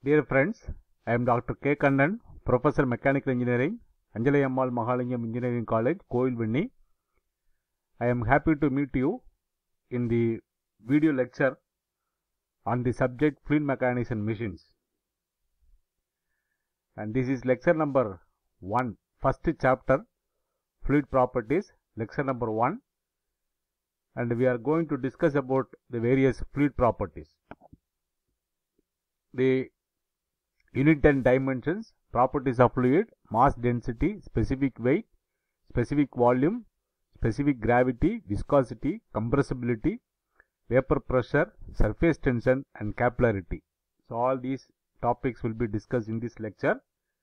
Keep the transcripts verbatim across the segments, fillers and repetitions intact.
Dear friends, I am Doctor K. Kannan, Professor Mechanical Engineering, Anjalai Ammal Mahalingam Engineering College, Koilvinni. I am happy to meet you in the video lecture on the subject Fluid Mechanics and Machines. And this is lecture number one, first chapter, Fluid Properties, lecture number one. And we are going to discuss about the various fluid properties. The unit and dimensions, properties of fluid, mass density, specific weight, specific volume, specific gravity, viscosity, compressibility, vapor pressure, surface tension and capillarity. So all these topics will be discussed in this lecture.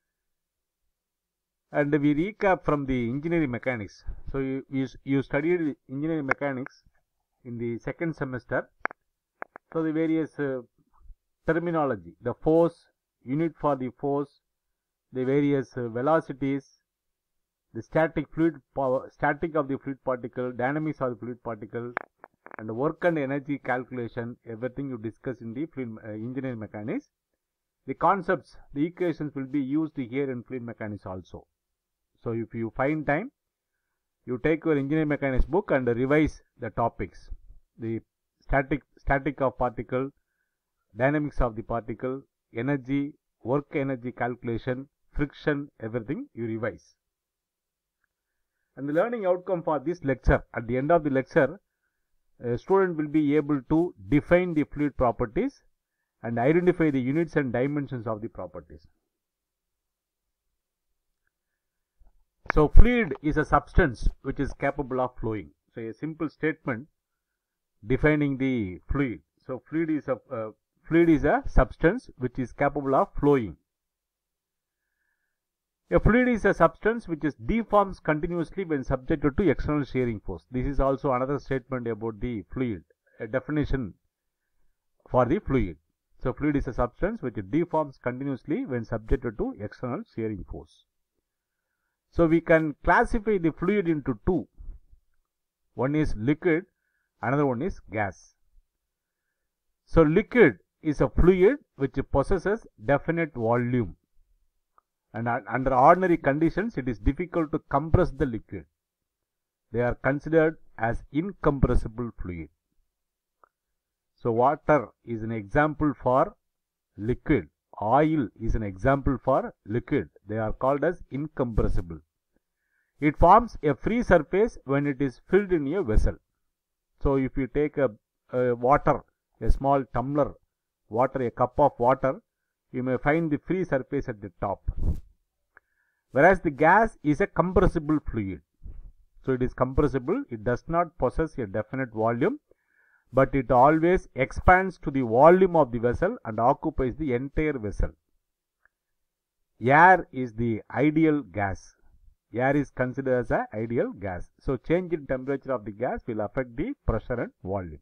And we recap from the engineering mechanics. So you, you, you studied engineering mechanics in the second semester. So the various uh, terminology, the force, unit for the force, the various uh, velocities, the static fluid power, static of the fluid particle, dynamics of the fluid particle, and the work and energy calculation, everything you discuss in the fluid uh, engineering mechanics. The concepts, the equations will be used here in fluid mechanics also. So if you find time, you take your engineering mechanics book and revise the topics, the static static of particle, dynamics of the particle, energy, work energy calculation, friction, everything you revise. And the learning outcome for this lecture, at the end of the lecture, a student will be able to define the fluid properties and identify the units and dimensions of the properties. So fluid is a substance which is capable of flowing. So a simple statement defining the fluid. So fluid is a uh, fluid is a substance which is capable of flowing. A fluid is a substance which is deforms continuously when subjected to external shearing force. This is also another statement about the fluid, a definition for the fluid. So fluid is a substance which deforms continuously when subjected to external shearing force. So we can classify the fluid into two. One is liquid, another one is gas. So liquid is a fluid which possesses definite volume, and under ordinary conditions it is difficult to compress the liquid. They are considered as incompressible fluid. So water is an example for liquid. Oil is an example for liquid. They are called as incompressible. It forms a free surface when it is filled in a vessel. So if you take a, a water, a small tumbler water, a cup of water, you may find the free surface at the top. Whereas the gas is a compressible fluid. So it is compressible. It does not possess a definite volume, but it always expands to the volume of the vessel and occupies the entire vessel. Air is the ideal gas. Air is considered as an ideal gas. So change in temperature of the gas will affect the pressure and volume.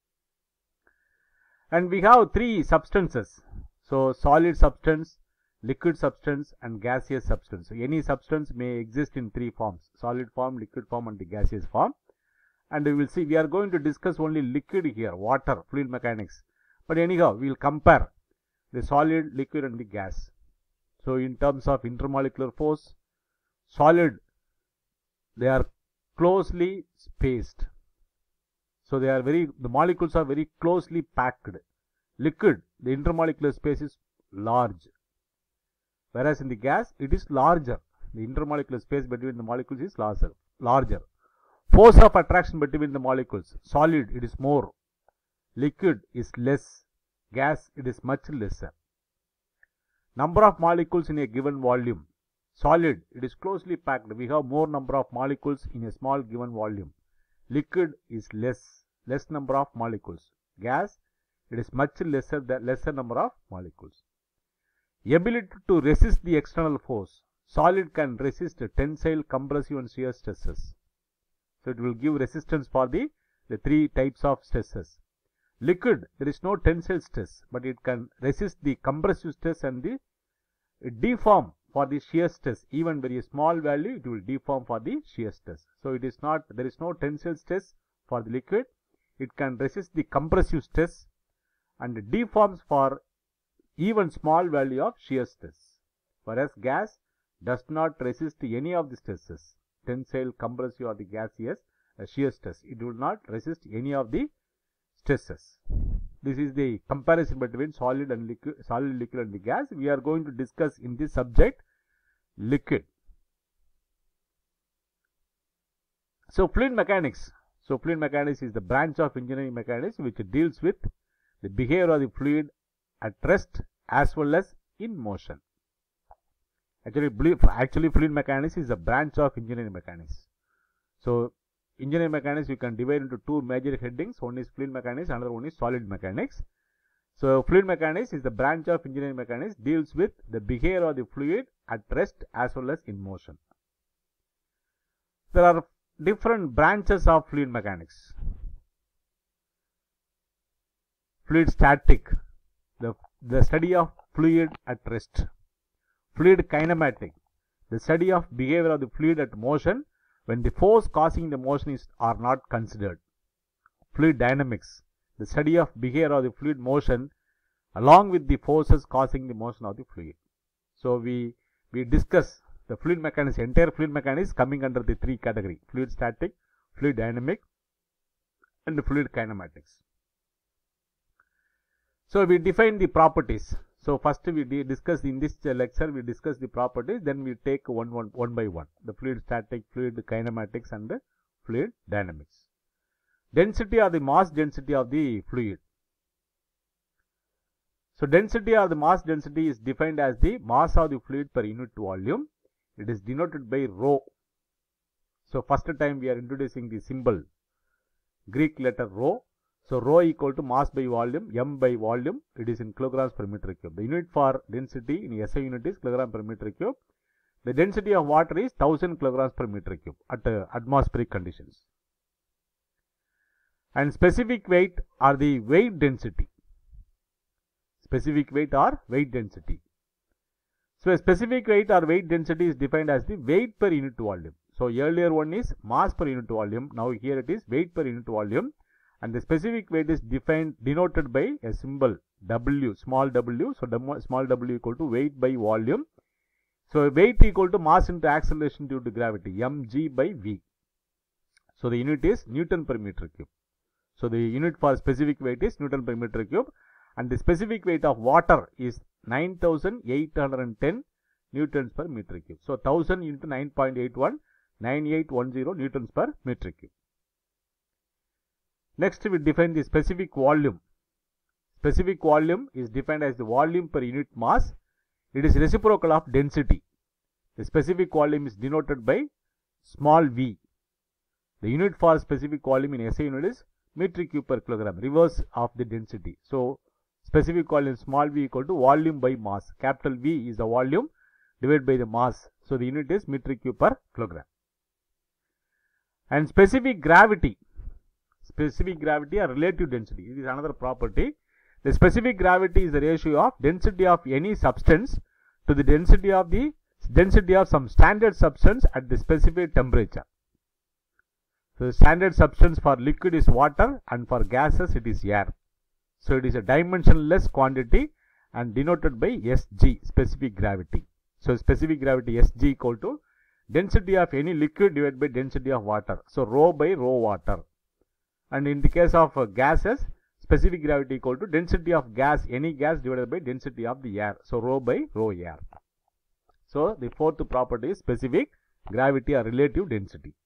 And we have three substances. So solid substance, liquid substance and gaseous substance. So any substance may exist in three forms: solid form, liquid form and the gaseous form. And we will see, we are going to discuss only liquid here, water, fluid mechanics. But anyhow, we will compare the solid, liquid and the gas. So in terms of intermolecular force, solid, they are closely spaced. So they are very, the molecules are very closely packed. Liquid, the intermolecular space is large. Whereas in the gas, it is larger. The intermolecular space between the molecules is larger. larger. Force of attraction between the molecules, solid it is more, liquid is less, gas it is much lesser. Number of molecules in a given volume, solid it is closely packed, we have more number of molecules in a small given volume. Liquid is less, less number of molecules. Gas it is much lesser, the lesser number of molecules. Ability to resist the external force, solid can resist tensile, compressive and shear stresses. So it will give resistance for the, the three types of stresses. Liquid, there is no tensile stress, but it can resist the compressive stress and the deform for the shear stress. Even very small value, it will deform for the shear stress. So it is not, there is no tensile stress for the liquid. It can resist the compressive stress and deforms for even small value of shear stress. Whereas gas does not resist any of the stresses, tensile, compressive or the gaseous uh, shear stress. It will not resist any of the stresses. This is the comparison between solid and liquid, solid, liquid and the gas. We are going to discuss in this subject liquid. So fluid mechanics. So fluid mechanics is the branch of engineering mechanics which deals with the behavior of the fluid at rest as well as in motion. Actually, actually fluid mechanics is a branch of engineering mechanics. So engineering mechanics we can divide into two major headings. One is fluid mechanics, another one is solid mechanics. So fluid mechanics is the branch of engineering mechanics, deals with the behavior of the fluid at rest as well as in motion. There are different branches of fluid mechanics. Fluid static, the, the study of fluid at rest. Fluid kinematic, the study of behavior of the fluid at motion when the force causing the motion is are not considered. Fluid dynamics, the study of behavior of the fluid motion along with the forces causing the motion of the fluid. So we we discuss the fluid mechanics, entire fluid mechanics coming under the three category: fluid static, fluid dynamic and fluid kinematics. So we define the properties. So first we discuss in this lecture, we discuss the properties, then we take one, one, one by one, the fluid static, fluid kinematics and the fluid dynamics. Density or the mass density of the fluid. So density or the mass density is defined as the mass of the fluid per unit volume. It is denoted by rho. So first time we are introducing the symbol, Greek letter rho. So rho equal to mass by volume, m by volume, it is in kilograms per meter cube. The unit for density in S I unit is kilogram per meter cube. The density of water is one thousand kilograms per meter cube at uh, atmospheric conditions. And specific weight or the weight density. Specific weight or weight density. So a specific weight or weight density is defined as the weight per unit volume. So earlier one is mass per unit volume, now here it is weight per unit volume. And the specific weight is defined, denoted by a symbol W, small w. So small w equal to weight by volume. So weight equal to mass into acceleration due to gravity, mg by v. So the unit is Newton per meter cube. So the unit for specific weight is Newton per meter cube. And the specific weight of water is nine thousand eight hundred ten newtons per meter cube. So one thousand into nine point eight one, nine thousand eight hundred ten newtons per meter cube. Next we define the specific volume. Specific volume is defined as the volume per unit mass. It is reciprocal of density. The specific volume is denoted by small v. The unit for specific volume in S I unit is meter cube per kilogram, reverse of the density. So specific volume small v equal to volume by mass. Capital V is the volume divided by the mass. So the unit is meter cube per kilogram. And specific gravity. Specific gravity or relative density. It is another property. The specific gravity is the ratio of density of any substance to the density of the density of some standard substance at the specific temperature. So the standard substance for liquid is water and for gases it is air. So it is a dimensionless quantity and denoted by S G, specific gravity. So specific gravity S G equal to density of any liquid divided by density of water. So rho by rho water. And in the case of uh, gases, specific gravity equal to density of gas, any gas divided by density of the air. So rho by rho air. So the fourth property is specific gravity or relative density.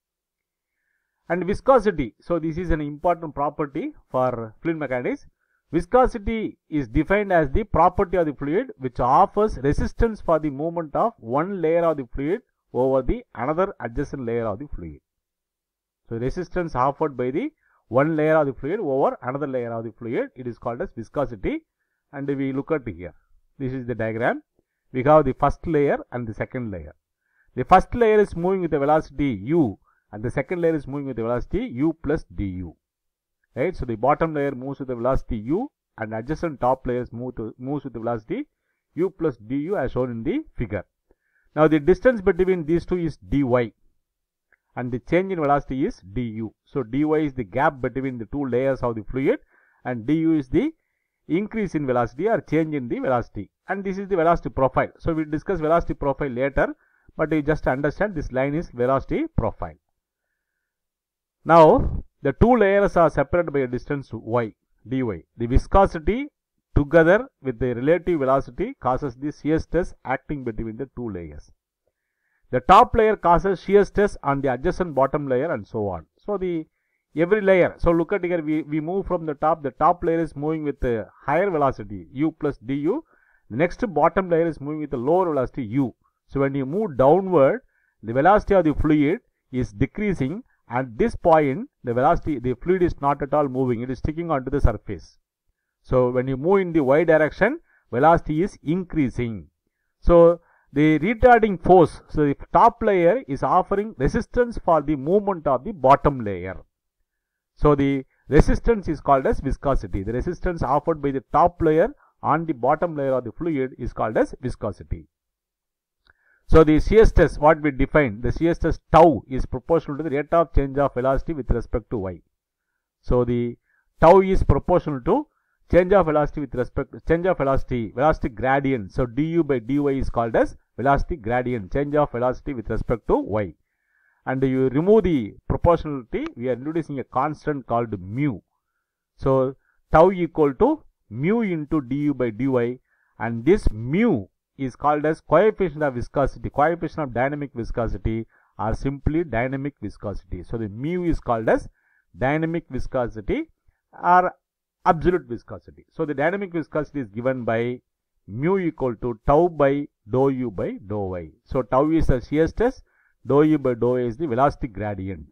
And viscosity. So this is an important property for fluid mechanics. Viscosity is defined as the property of the fluid which offers resistance for the movement of one layer of the fluid over the another adjacent layer of the fluid. So resistance offered by the one layer of the fluid over another layer of the fluid, it is called as viscosity. And we look at here. This is the diagram. We have the first layer and the second layer. The first layer is moving with the velocity u and the second layer is moving with the velocity u plus du. Right? So the bottom layer moves with the velocity u and adjacent top layers move to, moves with the velocity u plus du as shown in the figure. Now the distance between these two is dy. And the change in velocity is du. So dy is the gap between the two layers of the fluid and du is the increase in velocity or change in the velocity, and this is the velocity profile. So we discuss velocity profile later, but you just understand this line is velocity profile. Now the two layers are separated by a distance y, dy. The viscosity together with the relative velocity causes the shear stress acting between the two layers. The top layer causes shear stress on the adjacent bottom layer and so on. So the every layer, so look at here, we, we move from the top, the top layer is moving with a higher velocity u plus du, the next bottom layer is moving with a lower velocity u. So when you move downward, the velocity of the fluid is decreasing. At this point, the velocity, the fluid is not at all moving, it is sticking onto the surface. So when you move in the y direction, velocity is increasing. So the retarding force, so the top layer is offering resistance for the movement of the bottom layer. So the resistance is called as viscosity. The resistance offered by the top layer on the bottom layer of the fluid is called as viscosity. So the shear stress, what we defined, the shear stress tau is proportional to the rate of change of velocity with respect to y. So the tau is proportional to change of velocity with respect to change of velocity, velocity gradient. So du by dy is called as velocity gradient, change of velocity with respect to y. And you remove the proportionality, we are introducing a constant called mu. So tau equal to mu into du by dy, and this mu is called as coefficient of viscosity, coefficient of dynamic viscosity, or simply dynamic viscosity. So the mu is called as dynamic viscosity or absolute viscosity. So the dynamic viscosity is given by mu equal to tau by dou u by dou y. So tau is the shear stress, dou u by dou y is the velocity gradient.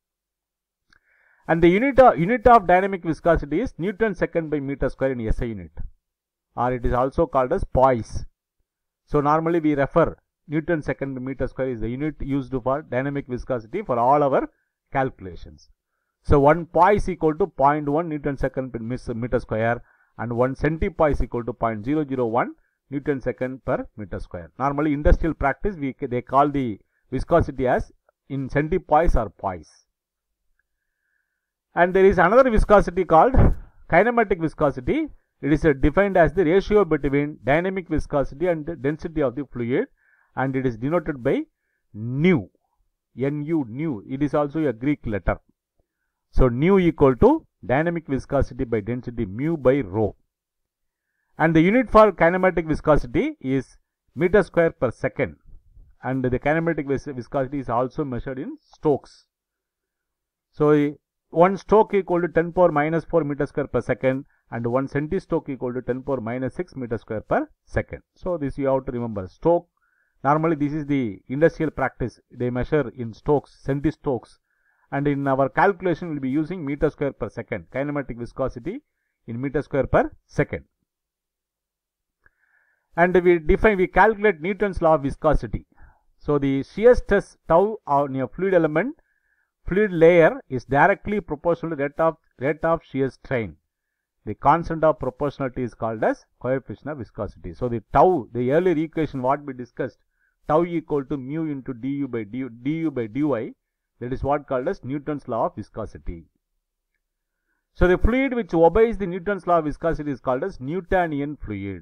And the unit of, unit of dynamic viscosity is Newton second by meter square in S I unit, or it is also called as poise. So normally we refer Newton second by meter square is the unit used for dynamic viscosity for all our calculations. So one poise equal to zero point one Newton second per meter square, and one centipoise equal to zero point zero zero one Newton second per meter square. Normally industrial practice, we they call the viscosity as in centipoise or poise. And there is another viscosity called kinematic viscosity. It is defined as the ratio between dynamic viscosity and the density of the fluid, and it is denoted by nu, nu, nu. It is also a Greek letter. So nu equal to dynamic viscosity by density mu by rho. And the unit for kinematic viscosity is meter square per second, and the kinematic vis viscosity is also measured in Stokes. So one Stoke equal to ten power minus four meter square per second, and one centistoke equal to ten power minus six meter square per second. So this you have to remember. Stoke, normally this is the industrial practice, they measure in Stokes, centistokes, and in our calculation we will be using meter square per second, kinematic viscosity in meter square per second. And we define, we calculate Newton's law of viscosity. So the shear stress tau on a fluid element, fluid layer is directly proportional to rate of, rate of shear strain. The constant of proportionality is called as coefficient of viscosity. So the tau, the earlier equation what we discussed, tau equal to mu into du by du, du by dy, that is what called as Newton's law of viscosity. So the fluid which obeys the Newton's law of viscosity is called as Newtonian fluid.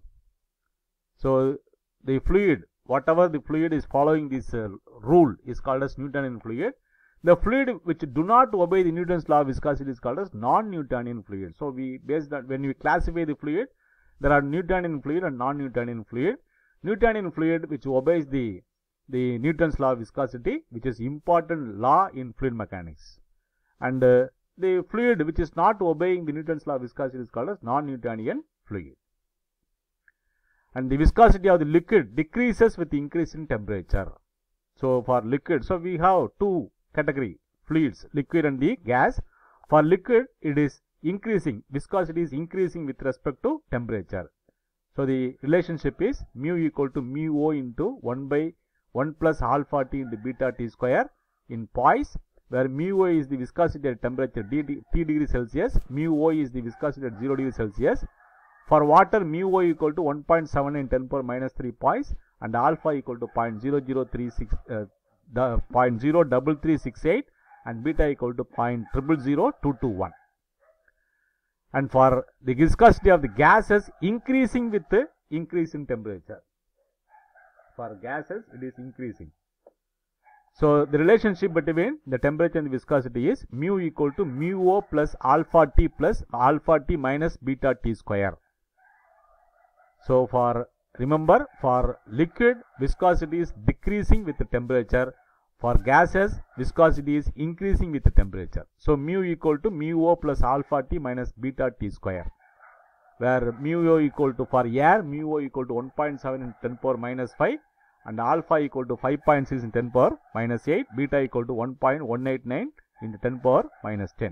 So the fluid, whatever the fluid is following this uh, rule is called as Newtonian fluid. The fluid which do not obey the Newton's law of viscosity is called as non-Newtonian fluid. So we based on, when we classify the fluid, there are Newtonian fluid and non-Newtonian fluid. Newtonian fluid which obeys the the Newton's law of viscosity, which is important law in fluid mechanics, and uh, the fluid which is not obeying the Newton's law of viscosity is called as non-Newtonian fluid. And the viscosity of the liquid decreases with increase in temperature. So for liquid, so we have two category fluids, liquid and the gas. For liquid it is increasing, viscosity is increasing with respect to temperature. So the relationship is mu equal to mu o into one by one plus alpha t into beta t square in poise, where mu o is the viscosity at temperature t degree Celsius, mu o is the viscosity at zero degree Celsius. For water, mu o equal to one point seven nine ten power minus three poise, and alpha equal to zero point zero zero three six uh, the zero point zero three three six eight, and beta equal to zero point zero zero zero two two one. and for the viscosity of the gases increasing with the increase in temperature. For gases, it is increasing. So the relationship between the temperature and the viscosity is mu equal to mu O plus alpha T plus alpha T minus beta T square. So for, remember, for liquid, viscosity is decreasing with the temperature. For gases, viscosity is increasing with the temperature. So mu equal to mu O plus alpha T minus beta T square, where mu O equal to, for air, mu O equal to one point seven in ten power minus five, and alpha equal to five point six in ten power minus eight, beta equal to one point one eight nine into ten power minus ten.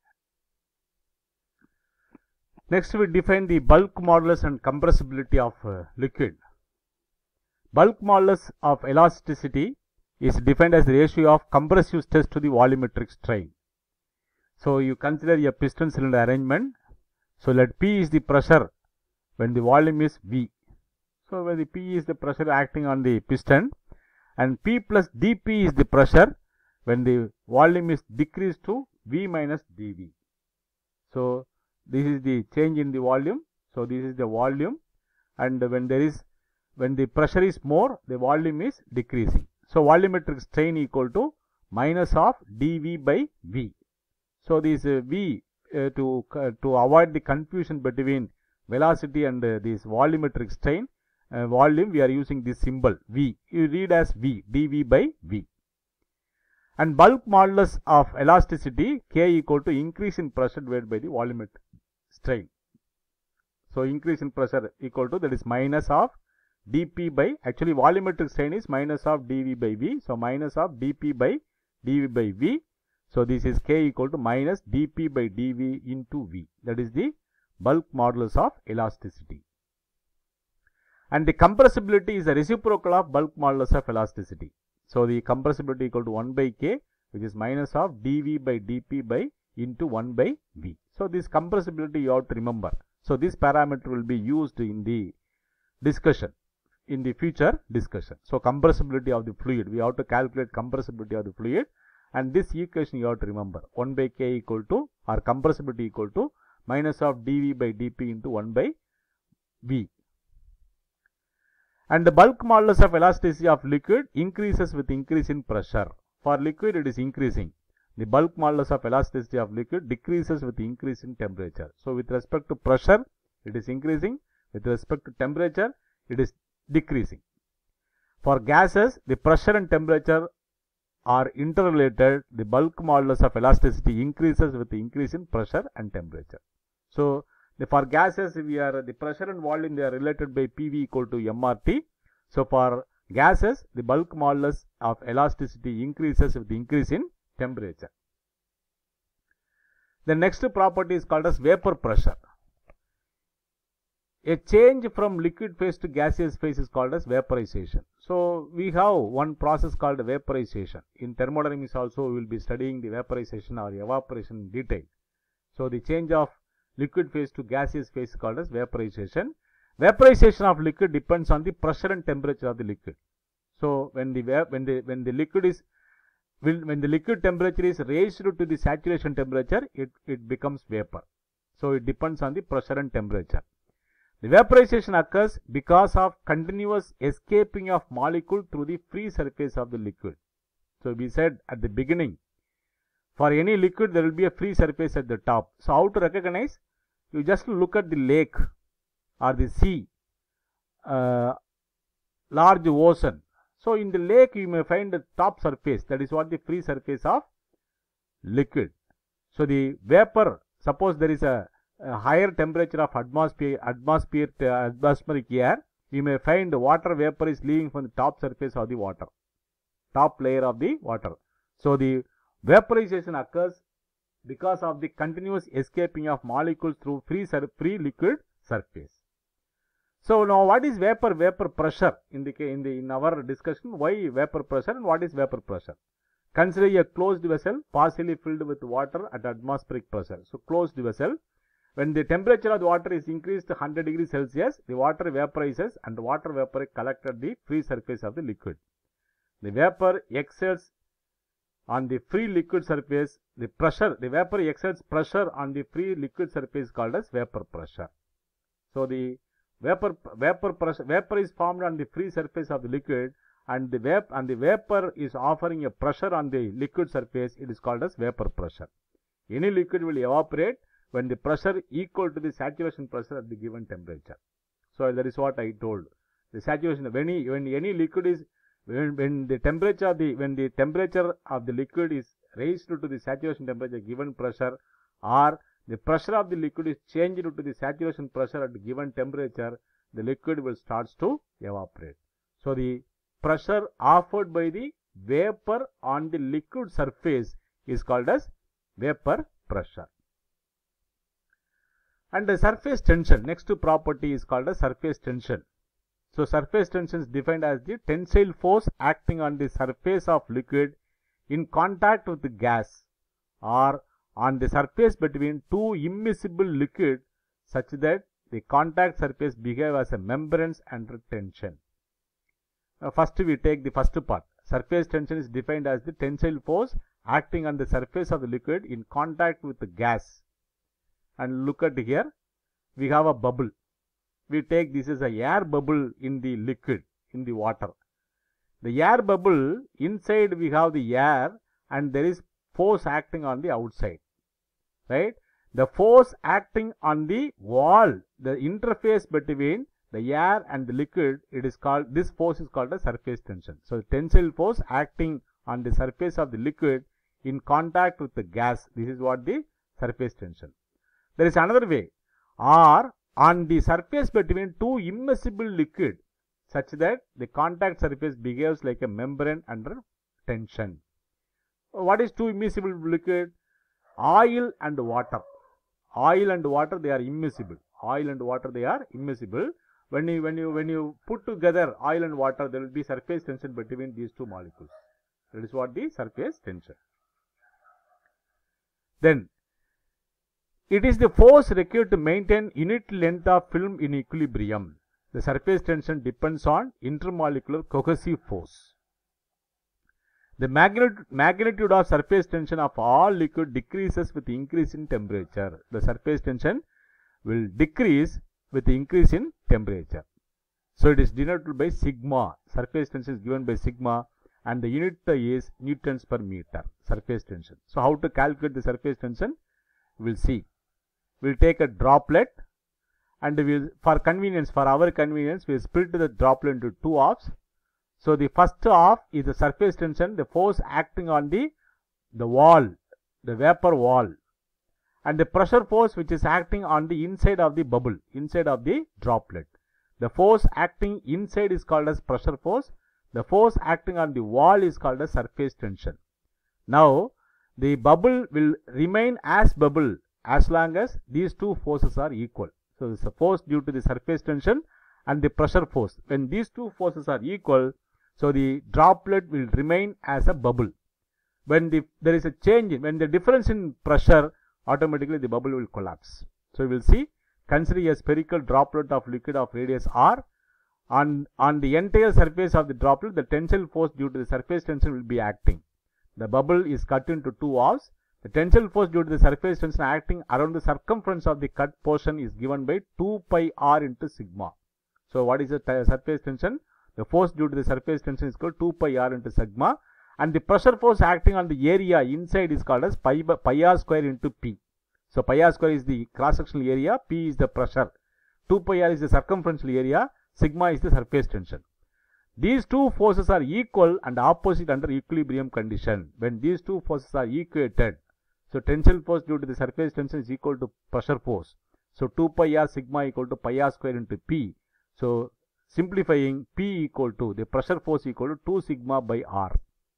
Next, we define the bulk modulus and compressibility of uh, liquid. Bulk modulus of elasticity is defined as the ratio of compressive stress to the volumetric strain. So you consider a piston cylinder arrangement. So let P is the pressure when the volume is V. So when the P is the pressure acting on the piston, and P plus dP is the pressure when the volume is decreased to V minus dV. So this is the change in the volume. So this is the volume, and when there is, when the pressure is more, the volume is decreasing. So volumetric strain equal to minus of dV by V. So this uh, V uh, to uh, to avoid the confusion between velocity and uh, this volumetric strain uh, volume, we are using this symbol V. You read as V, dV by V. And bulk modulus of elasticity, K equal to increase in pressure divided by the volumetric strain. So increase in pressure equal to, that is minus of dP by, actually volumetric strain is minus of dV by V. So minus of dP by dV by V. So this is K equal to minus dP by dV into V. That is the bulk modulus of elasticity. And the compressibility is the reciprocal of bulk modulus of elasticity. So the compressibility equal to one by K, which is minus of dV by dP by into one by V. So this compressibility you have to remember. So this parameter will be used in the discussion, in the future discussion. So compressibility of the fluid, we have to calculate compressibility of the fluid, and this equation you have to remember, one by K equal to, or compressibility equal to minus of dV by dP into one by V. And the bulk modulus of elasticity of liquid increases with increase in pressure. For liquid, it is increasing. The bulk modulus of elasticity of liquid decreases with increase in temperature. So with respect to pressure, it is increasing. With respect to temperature, it is decreasing. For gases, the pressure and temperature are interrelated. The bulk modulus of elasticity increases with the increase in pressure and temperature. So the, for gases, we are, the pressure and volume, they are related by P V equal to M R T. So for gases, the bulk modulus of elasticity increases with the increase in temperature. The next property is called as vapor pressure. A change from liquid phase to gaseous phase is called as vaporization. So we have one process called vaporization. In thermodynamics also we will be studying the vaporization or evaporation in detail. So the change of liquid phase to gaseous phase is called as vaporization. Vaporization of liquid depends on the pressure and temperature of the liquid. So when the when the when the liquid is when the liquid temperature is raised to the saturation temperature, it, it becomes vapor. So it depends on the pressure and temperature. The vaporization occurs because of continuous escaping of molecule through the free surface of the liquid. So we said at the beginning, for any liquid there will be a free surface at the top. So how to recognize? You just look at the lake or the sea, uh, large ocean. So in the lake you may find the top surface, that is what the free surface of liquid. So the vapor, suppose there is a, a higher temperature of atmosphere, atmosphere uh, atmospheric air, you may find the water vapor is leaving from the top surface of the water, top layer of the water. So the vaporization occurs because of the continuous escaping of molecules through free, free liquid surface. So now what is vapor vapor pressure in the in the in our discussion? Why vapor pressure and what is vapor pressure? Consider a closed vessel partially filled with water at atmospheric pressure. So closed vessel, when the temperature of the water is increased to one hundred degrees Celsius, the water vaporizes and the water vapor collects at the free surface of the liquid. The vapor exerts on the free liquid surface, the pressure, the vapor exerts pressure on the free liquid surface is called as vapor pressure. So the vapor vapor pressure vapor is formed on the free surface of the liquid, and the vap and the vapor is offering a pressure on the liquid surface. It is called as vapor pressure. Any liquid will evaporate when the pressure equal to the saturation pressure at the given temperature. So that is what I told. The saturation, when any, when any liquid is when, when the temperature of the when the temperature of the liquid is raised to the saturation temperature given pressure, or the pressure of the liquid is changed to the saturation pressure at the given temperature, the liquid will starts to evaporate. So the pressure offered by the vapor on the liquid surface is called as vapor pressure. And the surface tension, next property is called as surface tension. So surface tension is defined as the tensile force acting on the surface of liquid in contact with the gas or on the surface between two immiscible liquids such that the contact surface behave as a membrane under tension. Now first we take the first part. Surface tension is defined as the tensile force acting on the surface of the liquid in contact with the gas. And look at here, we have a bubble. We take this as a air bubble in the liquid, in the water. The air bubble, inside we have the air and there is force acting on the outside, right? The force acting on the wall, the interface between the air and the liquid, it is called, this force is called a surface tension. So tensile force acting on the surface of the liquid in contact with the gas, this is what the surface tension. There is another way, or on the surface between two immiscible liquid such that the contact surface behaves like a membrane under tension. What is two immiscible liquid? Oil and water. Oil and water, they are immiscible. Oil and water, they are immiscible. When you, when you, when you put together oil and water, there will be surface tension between these two molecules. That is what the surface tension. Then, it is the force required to maintain unit length of film in equilibrium. The surface tension depends on intermolecular cohesive force. The magnitude of surface tension of all liquid decreases with increase in temperature. The surface tension will decrease with increase in temperature. So it is denoted by sigma. Surface tension is given by sigma and the unit is newtons per meter. Surface tension. So how to calculate the surface tension? We will see. We will take a droplet and we will, for convenience, for our convenience, we will split the droplet into two halves. So the first half is the surface tension, the force acting on the, the wall, the vapor wall, and the pressure force which is acting on the inside of the bubble, inside of the droplet. The force acting inside is called as pressure force. The force acting on the wall is called as surface tension. Now, the bubble will remain as bubble as long as these two forces are equal. So, this is a force due to the surface tension and the pressure force. When these two forces are equal, so the droplet will remain as a bubble. When the, there is a change, in, when the difference in pressure, automatically the bubble will collapse. So, we will see, consider a spherical droplet of liquid of radius r. On, on the entire surface of the droplet, the tensile force due to the surface tension will be acting. The bubble is cut into two halves. The tensile force due to the surface tension acting around the circumference of the cut portion is given by two pi r into sigma. So, what is the surface tension? The force due to the surface tension is called two pi r into sigma, and the pressure force acting on the area inside is called as pi, pi r square into p. So, pi r square is the cross-sectional area, p is the pressure, two pi r is the circumferential area, sigma is the surface tension. These two forces are equal and opposite under equilibrium condition. When these two forces are equated, so tensile force due to the surface tension is equal to pressure force. So, two pi r sigma equal to pi r square into p. So, simplifying, P equal to the pressure force equal to two sigma by R.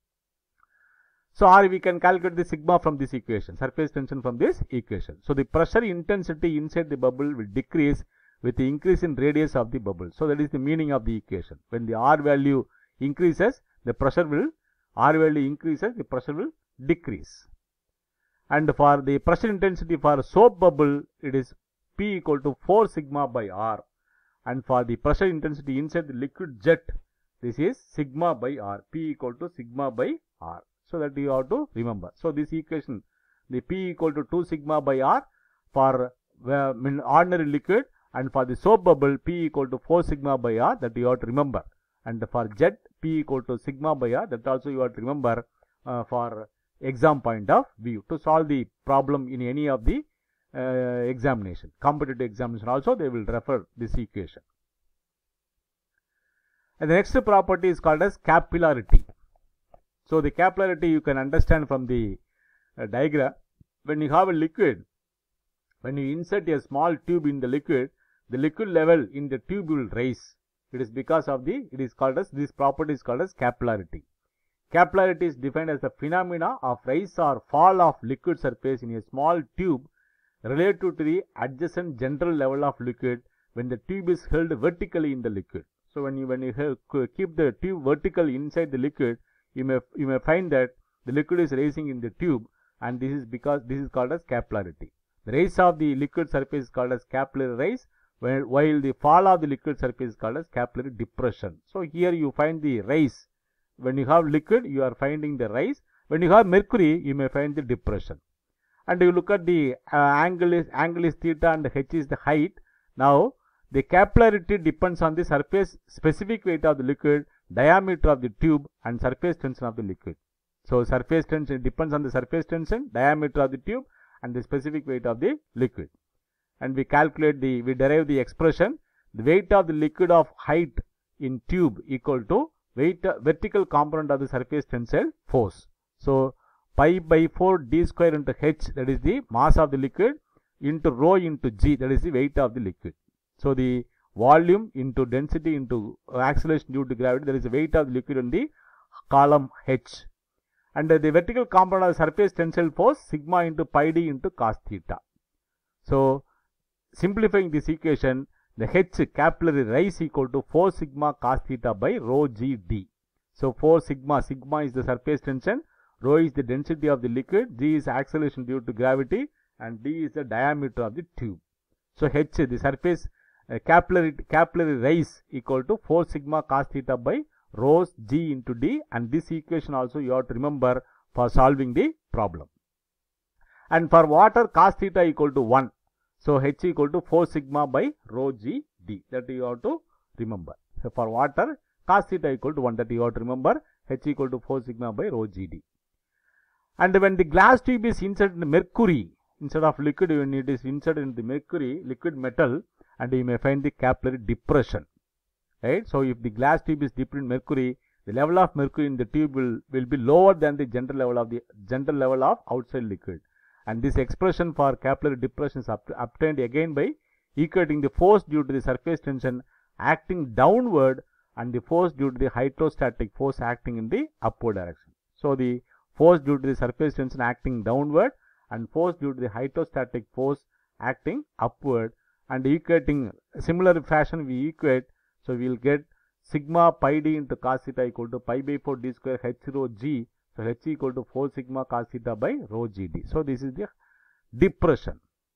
So, or we can calculate the sigma from this equation, surface tension from this equation. So, the pressure intensity inside the bubble will decrease with the increase in radius of the bubble. So, that is the meaning of the equation. When the R value increases, the pressure will, R value increases, the pressure will decrease. And for the pressure intensity for soap bubble, it is P equal to four sigma by R. And for the pressure intensity inside the liquid jet, this is sigma by R, P equal to sigma by R. So that you have to remember. So this equation, the P equal to two sigma by R for uh, ordinary liquid, and for the soap bubble P equal to four sigma by R, that you have to remember. And for jet, P equal to sigma by R, that also you have to remember uh, for exam point of view to solve the problem in any of the uh, examination. Competitive examination also they will refer this equation. And the next property is called as capillarity. So the capillarity you can understand from the uh, diagram. When you have a liquid, when you insert a small tube in the liquid, the liquid level in the tube will rise. It is because of the, it is called as, this property is called as capillarity. Capillarity is defined as the phenomena of rise or fall of liquid surface in a small tube relative to the adjacent general level of liquid when the tube is held vertically in the liquid. So when you when you have, keep the tube vertically inside the liquid, you may you may find that the liquid is rising in the tube, and this is because this is called as capillarity. The rise of the liquid surface is called as capillary rise, while, while the fall of the liquid surface is called as capillary depression. So here you find the rise. When you have liquid, you are finding the rise. When you have mercury, you may find the depression. And you look at the uh, angle is angle is theta and h is the height. Now the capillarity depends on the surface specific weight of the liquid, diameter of the tube, and surface tension of the liquid. So surface tension depends on the surface tension, diameter of the tube, and the specific weight of the liquid. And we calculate the, we derive the expression, the weight of the liquid of height in tube equal to weight uh, vertical component of the surface tensile force. So pi by four d square into h, that is the mass of the liquid, into rho into g, that is the weight of the liquid. So the volume into density into acceleration due to gravity, that is the weight of the liquid in the column h. And uh, the vertical component of the surface tensile force, sigma into pi d into cos theta. So simplifying this equation, the h capillary rise equal to four sigma cos theta by rho g d. So four sigma, sigma is the surface tension, rho is the density of the liquid, g is acceleration due to gravity, and d is the diameter of the tube. So h, the surface uh, capillary capillary rise equal to four sigma cos theta by rho g into d, and this equation also you have to remember for solving the problem. And for water, cos theta equal to one. So h equal to four sigma by rho g d, that you have to remember. So for water, cos theta equal to one, that you have to remember, h equal to four sigma by rho g d. And when the glass tube is inserted in mercury, instead of liquid, when it is inserted in the mercury, liquid metal, and you may find the capillary depression. Right? So if the glass tube is dipped in mercury, the level of mercury in the tube will, will be lower than the general level of the general level of outside liquid. And this expression for capillary depression is obtained again by equating the force due to the surface tension acting downward and the force due to the hydrostatic force acting in the upward direction. So the force due to the surface tension acting downward and force due to the hydrostatic force acting upward, and equating similar fashion we equate. So we will get sigma pi d into cos theta equal to pi by four d square h rho g. So h equal to four sigma cos theta by rho g d. So this is the depression.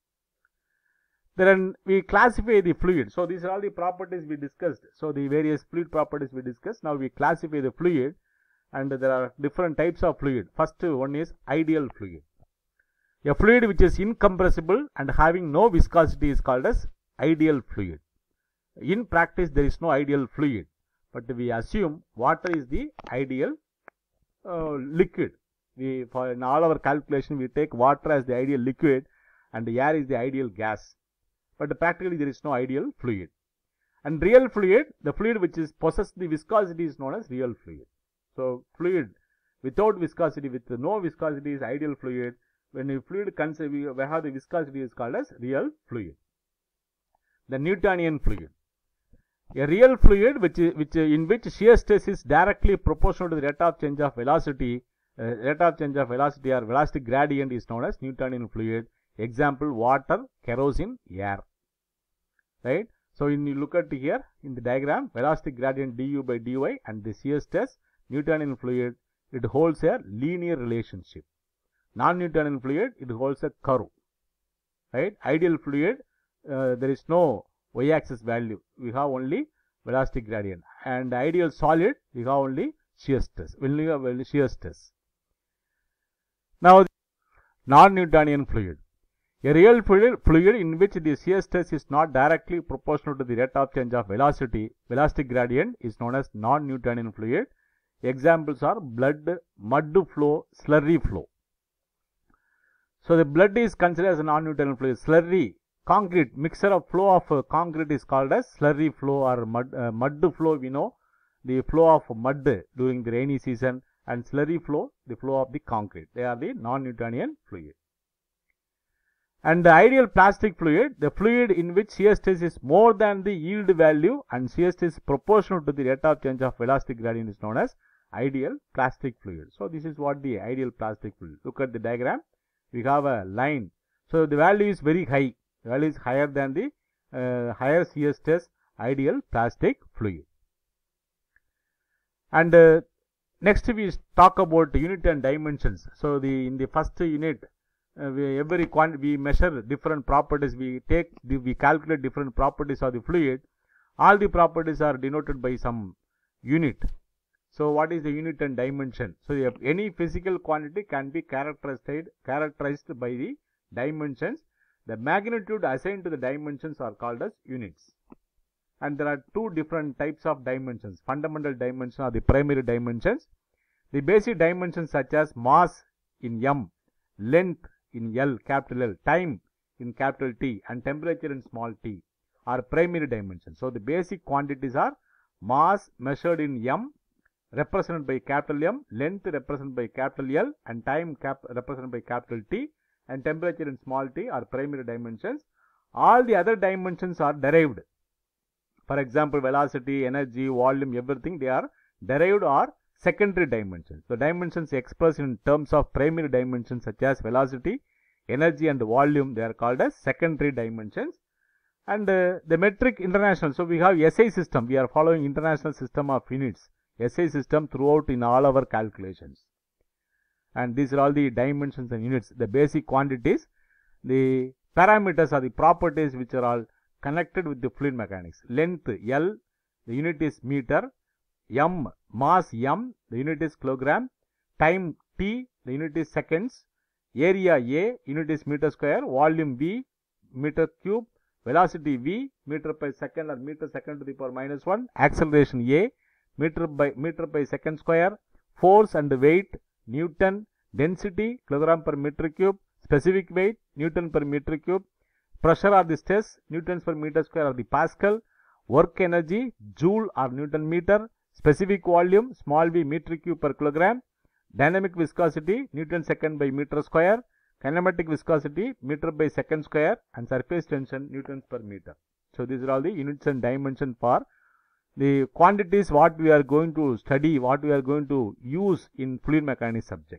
Then we classify the fluid. So these are all the properties we discussed. So the various fluid properties we discussed. Now we classify the fluid, and there are different types of fluid. First one is ideal fluid. A fluid which is incompressible and having no viscosity is called as ideal fluid. In practice there is no ideal fluid, but we assume water is the ideal uh, liquid. We, for in all our calculation, we take water as the ideal liquid and the air is the ideal gas. But practically there is no ideal fluid. And real fluid, the fluid which is possess the viscosity is known as real fluid. So fluid without viscosity, with no viscosity is ideal fluid. When a fluid consider we have the viscosity is called as real fluid. The Newtonian fluid. A real fluid which, which in which shear stress is directly proportional to the rate of change of velocity, uh, rate of change of velocity or velocity gradient is known as Newtonian fluid. Example: water, kerosene, air. Right? So when you look at here in the diagram, velocity gradient du by dy and the shear stress, Newtonian fluid, it holds a linear relationship. Non-Newtonian fluid, it holds a curve. Right? Ideal fluid, uh, there is no y-axis value. We have only velocity gradient. And ideal solid, we have only shear stress. We only have only shear stress. Now, non-Newtonian fluid. A real fluid, fluid in which the shear stress is not directly proportional to the rate of change of velocity, velocity gradient, is known as non-Newtonian fluid. Examples are blood, mud flow, slurry flow. So, the blood is considered as a non-Newtonian fluid. Slurry, concrete, mixture of flow of uh, concrete is called as slurry flow or mud, uh, mud flow. We know the flow of mud during the rainy season, and slurry flow, the flow of the concrete. They are the non-Newtonian fluid. And the ideal plastic fluid, the fluid in which shear stress is more than the yield value and shear stress is proportional to the rate of change of velocity gradient, is known as ideal plastic fluid. So, this is what the ideal plastic fluid. Look at the diagram. We have a line. So, the value is very high. The value is higher than the uh, higher shear stress ideal plastic fluid. And uh, next we talk about unit and dimensions. So, the in the first unit, uh, we, every quantity we measure different properties. We take the, we calculate different properties of the fluid. All the properties are denoted by some unit. So, what is the unit and dimension? So, any physical quantity can be characterized characterized by the dimensions. The magnitude assigned to the dimensions are called as units. And there are two different types of dimensions. Fundamental dimensions are the primary dimensions. The basic dimensions such as mass in M, length in L, capital L, time in capital T, and temperature in small t are primary dimensions. So, the basic quantities are mass measured in M, represented by capital M, length represented by capital L, and time cap represented by capital T, and temperature in small t are primary dimensions. All the other dimensions are derived. For example, velocity, energy, volume, everything, they are derived or secondary dimensions. The dimensions expressed in terms of primary dimensions such as velocity, energy and volume, they are called as secondary dimensions. And uh, the metric international, so we have S I system, we are following international system of units, S I system throughout in all our calculations. And these are all the dimensions and units, the basic quantities. The parameters are the properties which are all connected with the fluid mechanics. Length L, the unit is meter. M, mass M, the unit is kilogram. Time T, the unit is seconds. Area A, unit is meter square. Volume V, meter cube. Velocity V, meter per second or meter second to the power minus one. Acceleration A, meter by meter by second square. Force and weight, Newton. Density, kilogram per meter cube. Specific weight, Newton per meter cube. Pressure or the stress, newtons per meter square or the Pascal. Work energy, joule or Newton meter. Specific volume, small v meter cube per kilogram. Dynamic viscosity, Newton second by meter square. Kinematic viscosity, meter by second square. And surface tension, newtons per meter. So, these are all the units and dimensions for the quantities what we are going to study, what we are going to use in fluid mechanics subject.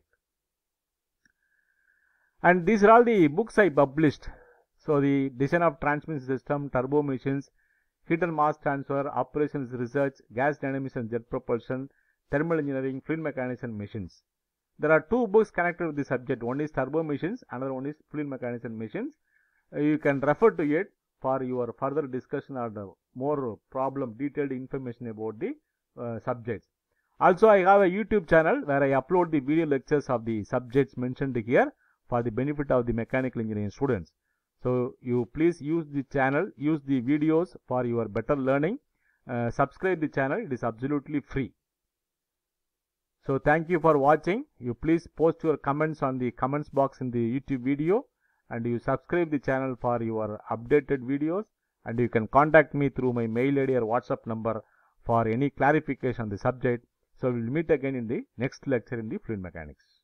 And these are all the books I published. So, the design of transmission system, turbo machines, heat and mass transfer, operations research, gas dynamics and jet propulsion, thermal engineering, fluid mechanics and machines. There are two books connected with the subject. One is turbo machines, another one is fluid mechanics and machines. Uh, you can refer to it for your further discussion or the more problem detailed information about the uh, subjects. Also, I have a YouTube channel where I upload the video lectures of the subjects mentioned here for the benefit of the mechanical engineering students. So, you please use the channel, use the videos for your better learning. Uh, subscribe the channel, it is absolutely free. So, thank you for watching. You please post your comments on the comments box in the YouTube video, and you subscribe the channel for your updated videos, and you can contact me through my mail I D or WhatsApp number for any clarification on the subject. So, we will meet again in the next lecture in the fluid mechanics.